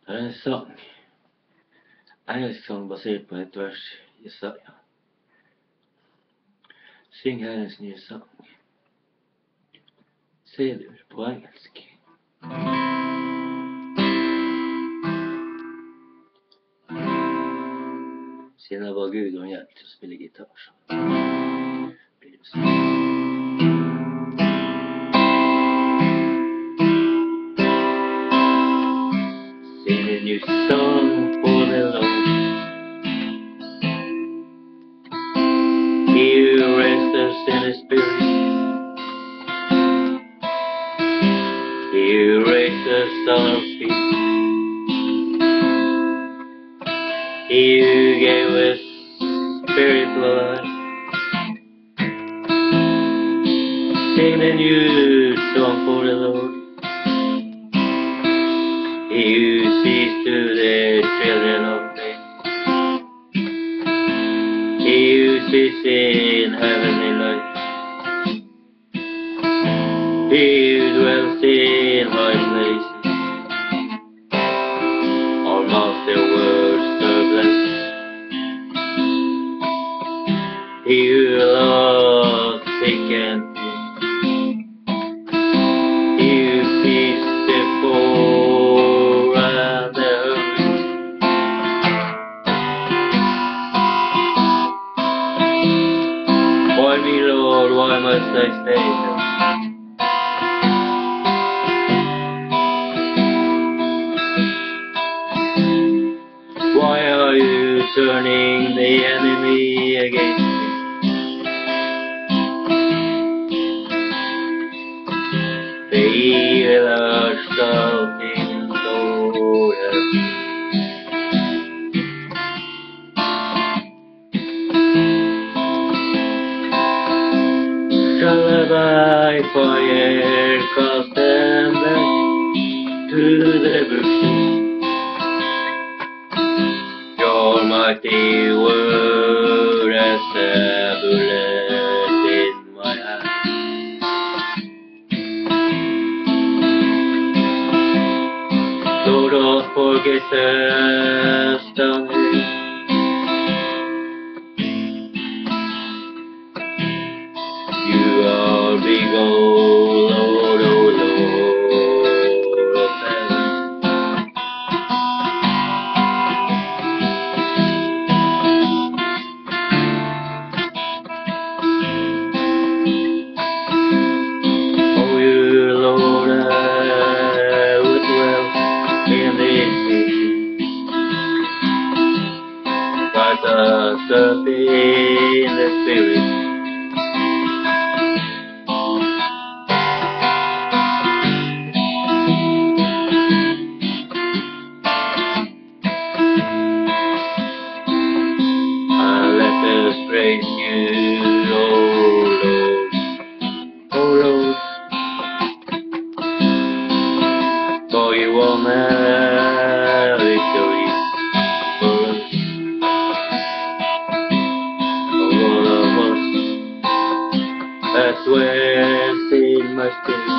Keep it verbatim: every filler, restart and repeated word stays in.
En sång. Engelsk sång basert på ett vers i Jesaja. Syng Herrens nye sang. C-dur på engelsk. Siden jeg var Gud og en hjelp til å spille gitar, så blir det sånn. Sing a new song for the Lord. He who raised us in His Spirit. He who raised us on our feet. He who gave us spiritual life. Sing a new song for the Lord. He who sees to the children of faith. He who sits in heavenly light. He who dwells in high places. Our master words are blessed. He who loves sick and poor. He who feeds the poor and the hungry. Why me, Lord, why must I stay here? Why are you turning the enemy against me? The evil are shouting, Lord help me. Shall I by fire cast them back to the bush? Your mighty word as a bullet in my hand. So don't forget us down here. You are big, oh Lord, oh Lord of heaven. Oh, you Lord, I would dwell in this city. Rise us up in the Spirit. Praise you, oh Lord, oh Lord, for you won the victory for us, for all of us that dwells in my spirit.